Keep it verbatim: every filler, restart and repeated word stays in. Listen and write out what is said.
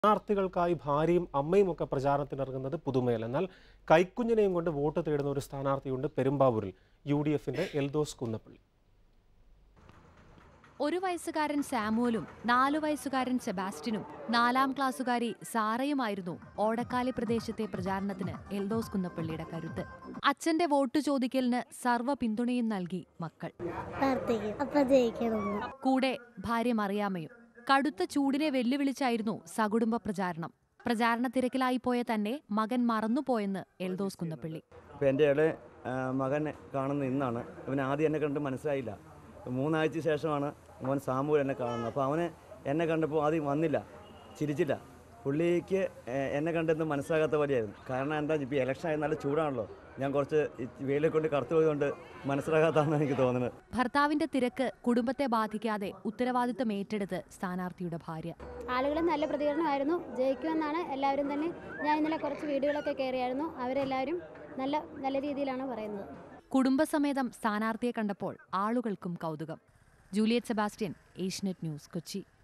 സ്ഥാനാർത്ഥികൾക്കായി ഭാര്യയും അമ്മയും ഒക്കെ പ്രചാരണത്തിനിറങ്ങുന്നത് പുതുമയല്ല. എന്നാൽ കൈക്കുഞ്ഞിനെയും കൊണ്ട് വോട്ട് തേടുന്ന ഒരു സ്ഥാനാർത്ഥിയുണ്ട് പെരുമ്പാവൂരിൽ, യു ഡി എഫിന്റെ എൽദോസ് കുന്നപ്പള്ളി. ഒരു വയസ്സുകാരൻ സാമുവലും നാലു വയസ്സുകാരൻ സെബാസ്റ്റ്യനും നാലാം ക്ലാസ്സുകാരി സാറയുമായിരുന്നു ഓടക്കാലി പ്രദേശത്തെ പ്രചാരണത്തിന് എൽദോസ് കുന്നപ്പള്ളിയുടെ കരുത്ത്. അച്ഛന്റെ വോട്ട് ചോദിക്കലിന് സർവ്വ പിന്തുണയും നൽകി മക്കൾ. കൂടെ ഭാര്യ മറിയാമ്മയും. കടുത്ത ചൂടിനെ വെല്ലുവിളിച്ചായിരുന്നു സകുടുംബ പ്രചാരണം. പ്രചാരണ തിരക്കിലായി പോയ തന്നെ മകൻ മറന്നുപോയെന്ന് എൽദോസ് കുന്നപ്പള്ളി. എൻ്റെ ഇളയ മകൻ കാണുന്ന ഇന്നാണ്. അവന് ആദ്യം എന്നെ കണ്ട് മനസ്സിലായില്ല. മൂന്നാഴ്ച ശേഷമാണ് മോൻ സാമുവൽ എന്നെ കാണുന്നത്. അപ്പോൾ അവന് എന്നെ കണ്ടപ്പോൾ ആദ്യം വന്നില്ല, ചിരിച്ചില്ല. പുള്ളിക്ക് എന്നെ കണ്ടെന്ന് മനസ്സിലാകാത്ത പോലെയായിരുന്നു. കാരണം എന്താ, ഇപ്പോൾ ഇലക്ഷൻ ആയി നല്ല ചൂടാണല്ലോ, ഞാൻ കുറച്ച് വെയിലെ കൊണ്ട് കറുത്തു പോയതുകൊണ്ട് മനസ്സിലാകാത്തതാണെന്ന് എനിക്ക് തോന്നുന്നത്. ഭർത്താവിന്റെ തിരക്ക് കുടുംബത്തെ ബാധിക്കാതെ ഉത്തരവാദിത്തം ഏറ്റെടുത്ത് സ്ഥാനാർത്ഥിയുടെ ഭാര്യ. ആളുകൾ നല്ല പ്രതികരണമായിരുന്നു, ജയിക്കുമെന്നാണ് എല്ലാവരും തന്നെ. ഞാൻ ഇന്നലെ കുറച്ച് വീടുകളൊക്കെ കയറിയായിരുന്നു, അവരെല്ലാവരും നല്ല നല്ല രീതിയിലാണ് പറയുന്നത്. കുടുംബസമേതം സ്ഥാനാർത്ഥിയെ കണ്ടപ്പോൾ ആളുകൾക്കും കൗതുകം. ജൂലിയറ്റ് സെബാസ്റ്റ്യൻ, ഏഷ്യനെറ്റ് ന്യൂസ്, കൊച്ചി.